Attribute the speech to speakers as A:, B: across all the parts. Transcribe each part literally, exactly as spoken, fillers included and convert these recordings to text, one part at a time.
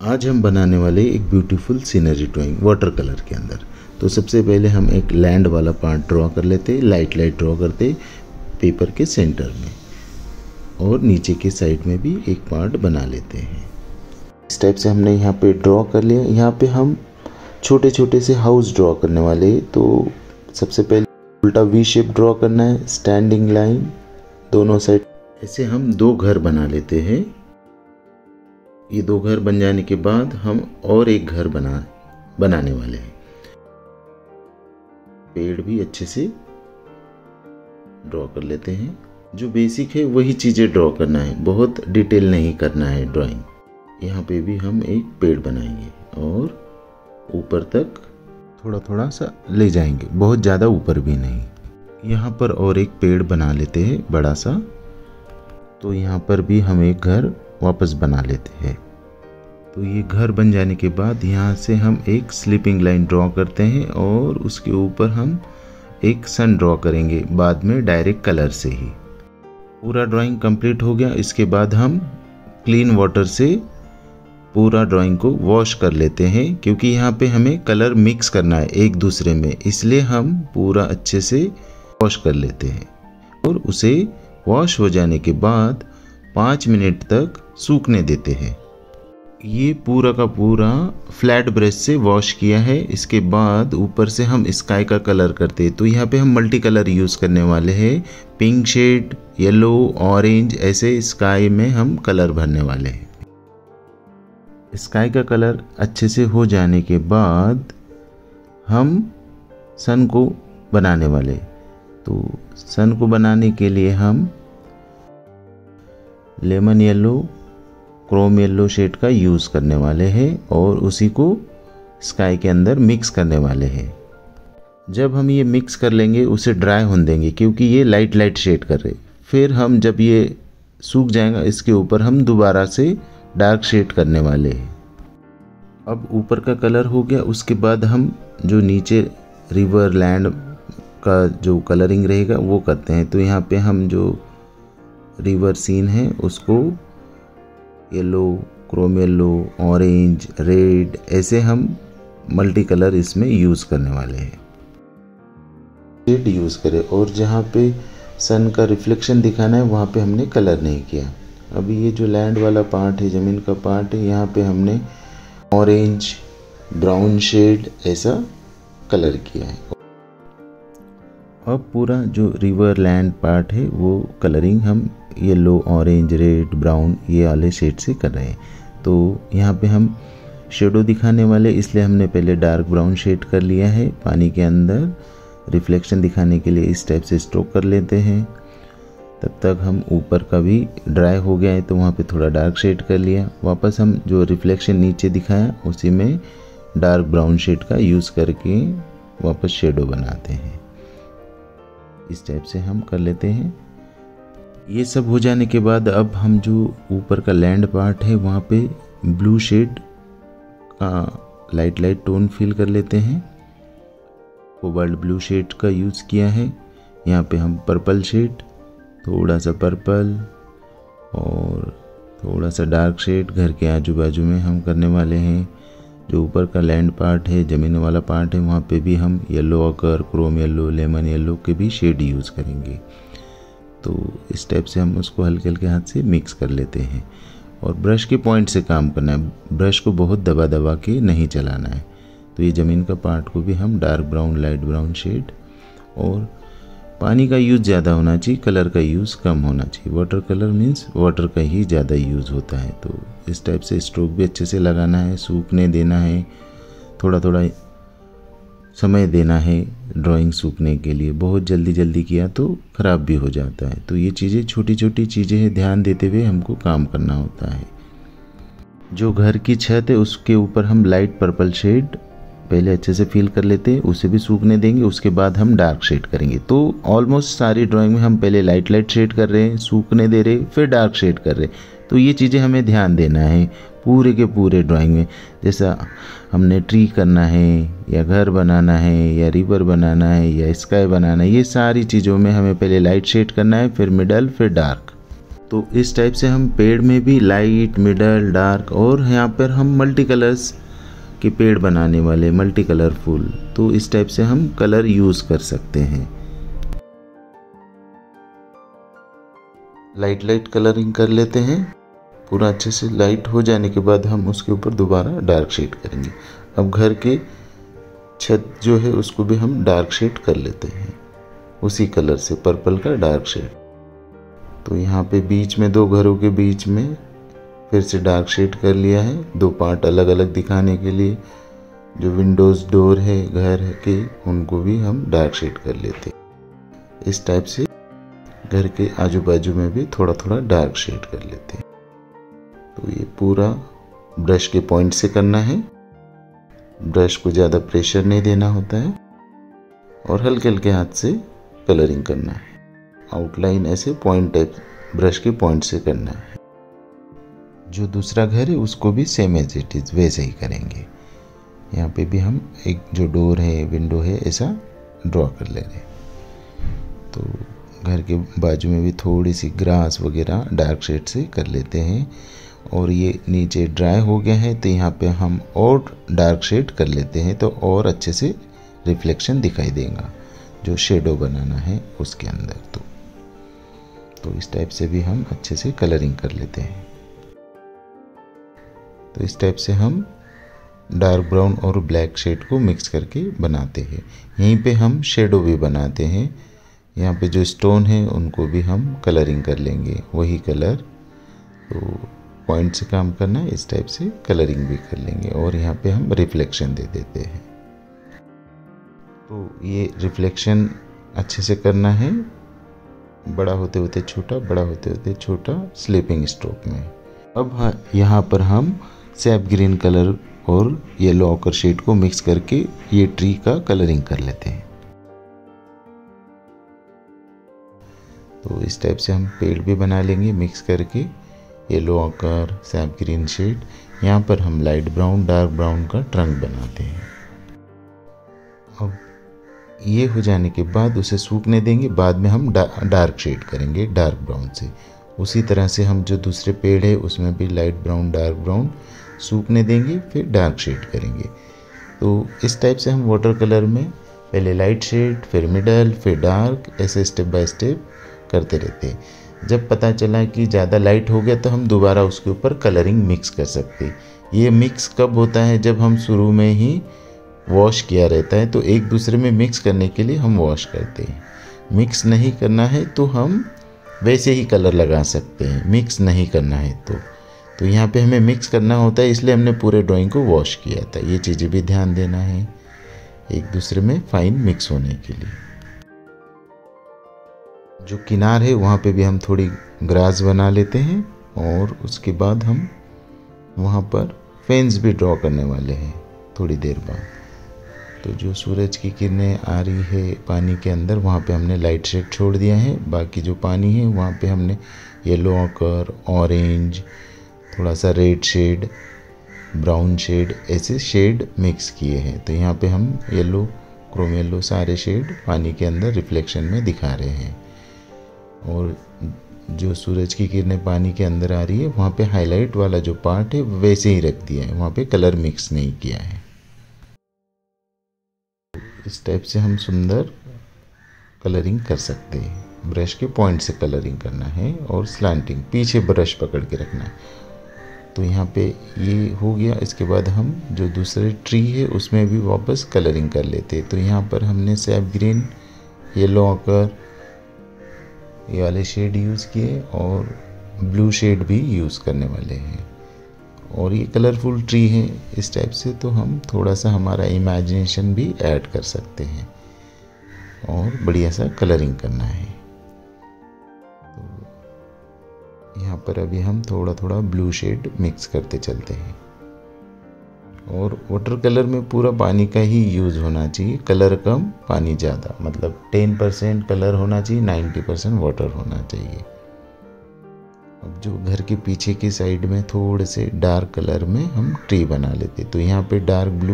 A: आज हम बनाने वाले एक beautiful scenery drawing water colour के अंदर। तो सबसे पहले हम एक लैंड वाला पार्ट ड्रॉ कर लेते, लाइट लाइट ड्रॉ करते पेपर के सेंटर में, और नीचे के साइड में भी एक पार्ट बना लेते हैं। इस टाइप से हमने यहाँ पे ड्रॉ कर लिया। यहाँ पे हम छोटे छोटे से हाउस ड्रॉ करने वाले। तो सबसे पहले उल्टा वी शेप ड्रॉ करना है, स्टैंडिंग लाइन दोनों साइड। ऐसे हम दो घर बना लेते हैं। ये दो घर बन जाने के बाद हम और एक घर बना बनाने वाले हैं। पेड़ भी अच्छे से ड्रॉ कर लेते हैं। जो बेसिक है वही चीज़ें ड्रॉ करना है, बहुत डिटेल नहीं करना है ड्राइंग। यहाँ पे भी हम एक पेड़ बनाएंगे और ऊपर तक थोड़ा थोड़ा सा ले जाएंगे, बहुत ज़्यादा ऊपर भी नहीं। यहाँ पर और एक पेड़ बना लेते हैं बड़ा सा। तो यहाँ पर भी हम एक घर वापस बना लेते हैं। तो ये घर बन जाने के बाद यहाँ से हम एक स्लीपिंग लाइन ड्रॉ करते हैं और उसके ऊपर हम एक सन ड्रॉ करेंगे बाद में डायरेक्ट कलर से ही। पूरा ड्राइंग कंप्लीट हो गया। इसके बाद हम क्लीन वाटर से पूरा ड्राइंग को वॉश कर लेते हैं, क्योंकि यहाँ पे हमें कलर मिक्स करना है एक दूसरे में, इसलिए हम पूरा अच्छे से वॉश कर लेते हैं। और उसे वॉश हो जाने के बाद पाँच मिनट तक सूखने देते हैं। ये पूरा का पूरा फ्लैट ब्रश से वॉश किया है। इसके बाद ऊपर से हम स्काई का कलर करते हैं। तो यहाँ पे हम मल्टी कलर यूज़ करने वाले हैं, पिंक शेड, येलो, ऑरेंज, ऐसे स्काई में हम कलर भरने वाले हैं। स्काई का कलर अच्छे से हो जाने के बाद हम सन को बनाने वाले। तो सन को बनाने के लिए हम lemon yellow, chrome yellow shade का यूज़ करने वाले हैं और उसी को स्काई के अंदर मिक्स करने वाले हैं। जब हम ये मिक्स कर लेंगे उसे ड्राई होने देंगे, क्योंकि ये लाइट लाइट शेड कर रहे। फिर हम जब ये सूख जाएगा इसके ऊपर हम दोबारा से डार्क शेड करने वाले हैं। अब ऊपर का कलर हो गया। उसके बाद हम जो नीचे रिवर लैंड का जो कलरिंग रहेगा वो करते हैं। तो यहाँ पे हम जो रिवर सीन है उसको yellow, chrome yellow, orange, red, ऐसे हम मल्टी कलर इसमें यूज़ करने वाले हैं। शेड यूज़ करें और जहाँ पे सन का रिफ्लेक्शन दिखाना है वहाँ पे हमने कलर नहीं किया। अभी ये जो लैंड वाला पार्ट है, ज़मीन का पार्ट है, यहाँ पे हमने ऑरेंज, ब्राउन शेड ऐसा कलर किया है। अब पूरा जो रिवर लैंड पार्ट है वो कलरिंग हम येलो, ऑरेंज, रेड, ब्राउन ये वाले शेड से कर रहे हैं। तो यहाँ पे हम शेडो दिखाने वाले, इसलिए हमने पहले डार्क ब्राउन शेड कर लिया है। पानी के अंदर रिफ्लेक्शन दिखाने के लिए इस टाइप से स्ट्रोक कर लेते हैं। तब तक हम ऊपर का भी ड्राई हो गया है तो वहाँ पे थोड़ा डार्क शेड कर लिया। वापस हम जो रिफ्लेक्शन नीचे दिखाया उसी में डार्क ब्राउन शेड का यूज़ करके वापस शेडो बनाते हैं। इस टाइप से हम कर लेते हैं। ये सब हो जाने के बाद अब हम जो ऊपर का लैंड पार्ट है वहाँ पे ब्लू शेड का लाइट लाइट टोन फिल कर लेते हैं। कोबाल्ट ब्लू शेड का यूज़ किया है। यहाँ पे हम पर्पल शेड, थोड़ा सा पर्पल और थोड़ा सा डार्क शेड घर के आजू बाजू में हम करने वाले हैं। जो ऊपर का लैंड पार्ट है, ज़मीन वाला पार्ट है, वहाँ पे भी हम yellow ochre, chrome yellow, lemon yellow के भी शेड यूज़ करेंगे। तो इस टाइप से हम उसको हल्के हल्के हाथ से मिक्स कर लेते हैं और ब्रश के पॉइंट से काम करना है। ब्रश को बहुत दबा दबा के नहीं चलाना है। तो ये ज़मीन का पार्ट को भी हम dark brown, light brown shade, और पानी का यूज़ ज़्यादा होना चाहिए, कलर का यूज़ कम होना चाहिए। वाटर कलर मीन्स वाटर का ही ज़्यादा यूज़ होता है। तो इस टाइप से स्ट्रोक भी अच्छे से लगाना है, सूखने देना है, थोड़ा थोड़ा समय देना है ड्राइंग सूखने के लिए। बहुत जल्दी जल्दी किया तो ख़राब भी हो जाता है। तो ये चीज़ें छोटी छोटी चीज़ें हैं, ध्यान देते हुए हमको काम करना होता है। जो घर की छत है उसके ऊपर हम लाइट पर्पल शेड पहले अच्छे से फिल कर लेते हैं, उसे भी सूखने देंगे। उसके बाद हम डार्क शेड करेंगे। तो ऑलमोस्ट सारी ड्राइंग में हम पहले लाइट लाइट शेड कर रहे हैं, सूखने दे रहे, फिर डार्क शेड कर रहे। तो ये चीज़ें हमें ध्यान देना है पूरे के पूरे ड्राइंग में। जैसा हमने ट्री करना है या घर बनाना है या रिवर बनाना है या स्काई बनाना है, ये सारी चीज़ों में हमें पहले लाइट शेड करना है, फिर मिडल, फिर डार्क। तो इस टाइप से हम पेड़ में भी लाइट, मिडल, डार्क और यहाँ पर हम मल्टी कलर्स के पेड़ बनाने वाले, मल्टी कलरफुल, तो इस टाइप से हम कलर यूज़ कर सकते हैं। लाइट लाइट कलरिंग कर लेते हैं। पूरा अच्छे से लाइट हो जाने के बाद हम उसके ऊपर दोबारा डार्क शेड करेंगे। अब घर के छत जो है उसको भी हम डार्क शेड कर लेते हैं उसी कलर से, पर्पल का डार्क शेड। तो यहाँ पे बीच में, दो घरों के बीच में फिर से डार्क शेड कर लिया है, दो पार्ट अलग अलग दिखाने के लिए। जो विंडोज़, डोर है घर के, उनको भी हम डार्क शेड कर लेते हैं। इस टाइप से घर के आजू बाजू में भी थोड़ा थोड़ा डार्क शेड कर लेते हैं। तो ये पूरा ब्रश के पॉइंट से करना है। ब्रश को ज़्यादा प्रेशर नहीं देना होता है और हल्के हल्के हाथ से कलरिंग करना है। आउटलाइन ऐसे पॉइंट टाइप ब्रश के पॉइंट से करना है। जो दूसरा घर है उसको भी सेम एज इट इज़ वैसे ही करेंगे। यहाँ पे भी हम एक जो डोर है, विंडो है, ऐसा ड्रॉ कर ले रहे हैं। तो घर के बाजू में भी थोड़ी सी ग्रास वगैरह डार्क शेड से कर लेते हैं। और ये नीचे ड्राई हो गया है तो यहाँ पे हम और डार्क शेड कर लेते हैं, तो और अच्छे से रिफ्लेक्शन दिखाई देगा जो शेडो बनाना है उसके अंदर। तो तो इस टाइप से भी हम अच्छे से कलरिंग कर लेते हैं। तो इस टाइप से हम डार्क ब्राउन और ब्लैक शेड को मिक्स करके बनाते हैं। यहीं पे हम शेडो भी बनाते हैं। यहाँ पे जो स्टोन है उनको भी हम कलरिंग कर लेंगे, वही कलर। तो पॉइंट से काम करना है, इस टाइप से कलरिंग भी कर लेंगे और यहाँ पे हम रिफ्लेक्शन दे देते हैं। तो ये रिफ्लेक्शन अच्छे से करना है, बड़ा होते होते छोटा, बड़ा होते होते छोटा, स्लीपिंग स्ट्रोक में। अब हाँ, यहाँ पर हम सैप ग्रीन कलर और येलो ऑकर शेड को मिक्स करके ये ट्री का कलरिंग कर लेते हैं। तो इस टाइप से हम पेड़ भी बना लेंगे मिक्स करके, yellow ochre, sap green shade. यहाँ पर हम लाइट ब्राउन, डार्क ब्राउन का ट्रंक बनाते हैं। अब ये हो जाने के बाद उसे सूखने देंगे, बाद में हम डा, डार्क शेड करेंगे डार्क ब्राउन से। उसी तरह से हम जो दूसरे पेड़ है उसमें भी लाइट ब्राउन, डार्क ब्राउन सूखने देंगे, फिर डार्क शेड करेंगे। तो इस टाइप से हम वाटर कलर में पहले लाइट शेड, फिर मिडल, फिर डार्क, ऐसे स्टेप बाय स्टेप करते रहते हैं। जब पता चला कि ज़्यादा लाइट हो गया तो हम दोबारा उसके ऊपर कलरिंग मिक्स कर सकते हैं। ये मिक्स कब होता है? जब हम शुरू में ही वॉश किया रहता है, तो एक दूसरे में मिक्स करने के लिए हम वॉश करते हैं। मिक्स नहीं करना है तो हम वैसे ही कलर लगा सकते हैं, मिक्स नहीं करना है तो तो यहाँ पे हमें मिक्स करना होता है, इसलिए हमने पूरे ड्राइंग को वॉश किया था। ये चीज़ें भी ध्यान देना है एक दूसरे में फाइन मिक्स होने के लिए। जो किनार है वहाँ पे भी हम थोड़ी ग्रास बना लेते हैं और उसके बाद हम वहाँ पर फेंस भी ड्रॉ करने वाले हैं थोड़ी देर बाद। तो जो सूरज की किरणें आ रही है पानी के अंदर, वहाँ पे हमने लाइट शेड छोड़ दिया है। बाकी जो पानी है वहाँ पे हमने येलो ऑकर, ऑरेंज, थोड़ा सा रेड शेड, ब्राउन शेड, ऐसे शेड मिक्स किए हैं। तो यहाँ पे हम येलो, क्रोम येलो सारे शेड पानी के अंदर रिफ्लेक्शन में दिखा रहे हैं। और जो सूरज की किरणें पानी के अंदर आ रही है वहाँ पे हाईलाइट वाला जो पार्ट है वैसे ही रख दिया है, वहाँ पे कलर मिक्स नहीं किया है। इस टाइप से हम सुंदर कलरिंग कर सकते हैं। ब्रश के पॉइंट से कलरिंग करना है और स्लांटिंग, पीछे ब्रश पकड़ के रखना है। तो यहाँ पे ये हो गया। इसके बाद हम जो दूसरे ट्री है उसमें भी वापस कलरिंग कर लेते हैं। तो यहाँ पर हमने सैप ग्रीन, येलो ऑकर, ये वाले शेड यूज़ किए और ब्लू शेड भी यूज़ करने वाले हैं। और ये कलरफुल ट्री है इस टाइप से, तो हम थोड़ा सा हमारा इमेजिनेशन भी ऐड कर सकते हैं और बढ़िया सा कलरिंग करना है। तो यहाँ पर अभी हम थोड़ा थोड़ा ब्लू शेड मिक्स करते चलते हैं। और वाटर कलर में पूरा पानी का ही यूज़ होना चाहिए, कलर कम पानी ज़्यादा, मतलब टेन परसेंट कलर होना चाहिए, नाइन्टी परसेंट वाटर होना चाहिए। अब जो घर के पीछे की साइड में थोड़े से डार्क कलर में हम ट्री बना लेते, तो यहाँ पे डार्क ब्लू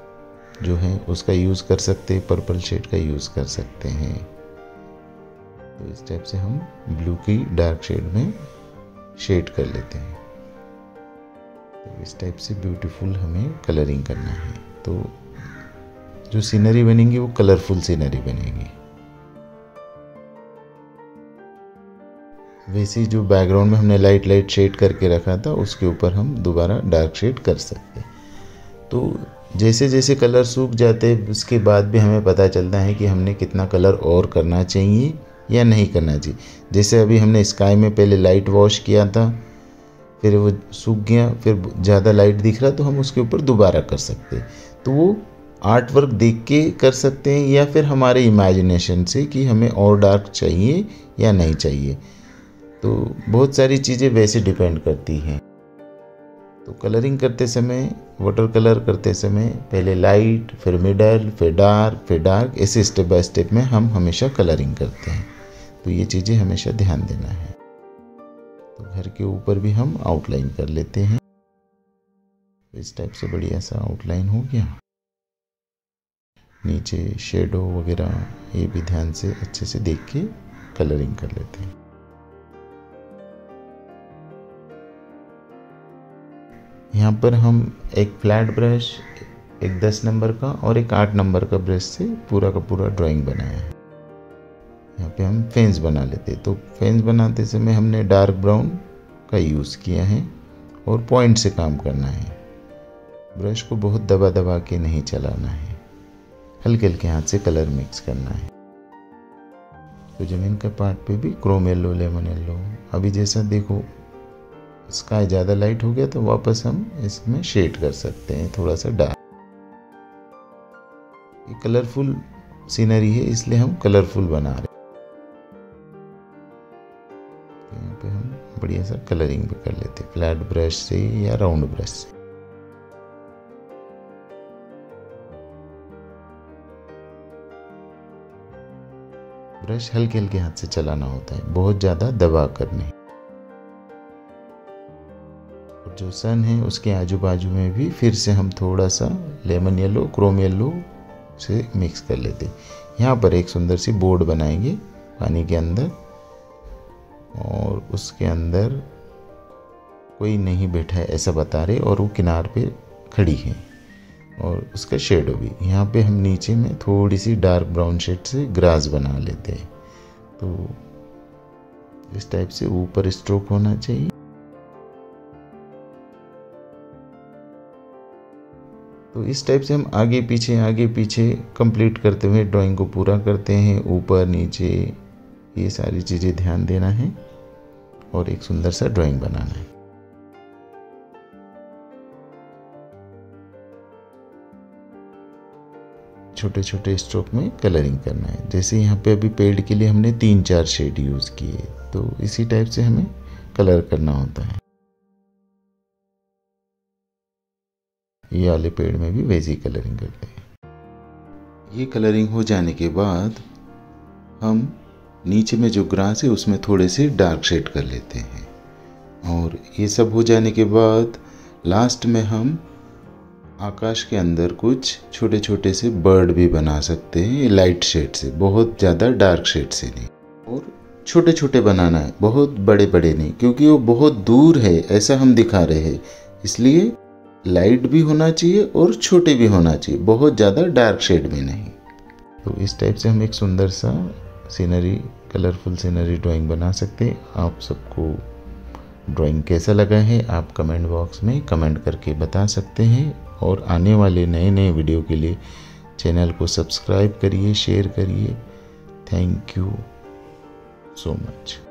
A: जो है उसका यूज़ कर सकते हैं, पर्पल शेड का यूज़ कर सकते हैं। तो इस टाइप से हम ब्लू की डार्क शेड में शेड कर लेते हैं। तो इस टाइप से ब्यूटीफुल हमें कलरिंग करना है। तो जो सीनरी बनेगी वो कलरफुल सीनरी बनेगी। वैसे जो बैकग्राउंड में हमने लाइट लाइट शेड करके रखा था उसके ऊपर हम दोबारा डार्क शेड कर सकते हैं। तो जैसे जैसे कलर सूख जाते हैं उसके बाद भी हमें पता चलता है कि हमने कितना कलर और करना चाहिए या नहीं करना चाहिए। जैसे अभी हमने स्काई में पहले लाइट वॉश किया था, फिर वो सूख गया, फिर ज़्यादा लाइट दिख रहा तो हम उसके ऊपर दोबारा कर सकते हैं। तो वो आर्ट वर्क देख के कर सकते हैं या फिर हमारे इमेजिनेशन से कि हमें और डार्क चाहिए या नहीं चाहिए। तो बहुत सारी चीज़ें वैसे डिपेंड करती हैं। तो कलरिंग करते समय, वाटर कलर करते समय पहले लाइट, फिर मिडल, फिर डार्क, फिर डार्क, ऐसे स्टेप बाय स्टेप में हम हमेशा कलरिंग करते हैं। तो ये चीज़ें हमेशा ध्यान देना है। तो घर के ऊपर भी हम आउटलाइन कर लेते हैं। इस टाइप से बढ़िया सा आउटलाइन हो गया। नीचे शेडो वगैरह ये भी ध्यान से अच्छे से देख के कलरिंग कर लेते हैं। यहाँ पर हम एक फ्लैट ब्रश, एक दस नंबर का और एक आठ नंबर का ब्रश से पूरा का पूरा ड्राइंग बनाया है। यहाँ पे हम फेंस बना लेते हैं। तो फेंस बनाते समय हमने डार्क ब्राउन का यूज़ किया है और पॉइंट से काम करना है। ब्रश को बहुत दबा दबा के नहीं चलाना है, हल्के हल्के हाथ से कलर मिक्स करना है। तो ज़मीन का पार्ट पे भी क्रोम येलो, लेमन येलो, अभी जैसा देखो स्काई ज़्यादा लाइट हो गया तो वापस हम इसमें शेड कर सकते हैं थोड़ा सा डार्क। ये कलरफुल सीनरी है इसलिए हम कलरफुल बना रहे हैं। तो यहाँ पे हम बढ़िया सा कलरिंग भी कर लेते हैं फ्लैट ब्रश से या राउंड ब्रश से। ब्रश हल्के हल्के हाथ से चलाना होता है, बहुत ज़्यादा दबा कर नहीं। और जो सन है उसके आजू बाजू में भी फिर से हम थोड़ा सा लेमन येलो, क्रोम येलो से मिक्स कर लेते हैं। यहाँ पर एक सुंदर सी बोर्ड बनाएंगे पानी के अंदर, और उसके अंदर कोई नहीं बैठा है ऐसा बता रहे, और वो किनार पे खड़ी है और उसका शेडो भी। यहाँ पे हम नीचे में थोड़ी सी डार्क ब्राउन शेड से ग्रास बना लेते हैं। तो इस टाइप से ऊपर स्ट्रोक होना चाहिए। तो इस टाइप से हम आगे पीछे आगे पीछे कंप्लीट करते हुए ड्राइंग को पूरा करते हैं। ऊपर नीचे ये सारी चीज़ें ध्यान देना है और एक सुंदर सा ड्राइंग बनाना है। छोटे छोटे स्ट्रोक में कलरिंग करना है। जैसे यहाँ पे अभी पेड़ के लिए हमने तीन चार शेड यूज़ किए, तो इसी टाइप से हमें कलर करना होता है। ये वाले पेड़ में भी वैसी कलरिंग करते हैं। ये कलरिंग हो जाने के बाद हम नीचे में जो ग्रास है उसमें थोड़े से डार्क शेड कर लेते हैं। और ये सब हो जाने के बाद लास्ट में हम आकाश के अंदर कुछ छोटे छोटे से बर्ड भी बना सकते हैं लाइट शेड से, बहुत ज़्यादा डार्क शेड से नहीं। और छोटे छोटे बनाना है, बहुत बड़े बड़े नहीं, क्योंकि वो बहुत दूर है ऐसा हम दिखा रहे हैं, इसलिए लाइट भी होना चाहिए और छोटे भी होना चाहिए, बहुत ज़्यादा डार्क शेड में नहीं। तो इस टाइप से हम एक सुंदर सा सीनरी, कलरफुल सीनरी ड्राइंग बना सकते हैं। आप सबको ड्राइंग कैसा लगा है आप कमेंट बॉक्स में कमेंट करके बता सकते हैं। और आने वाले नए नए वीडियो के लिए चैनल को सब्सक्राइब करिए, शेयर करिए। Thank you so much.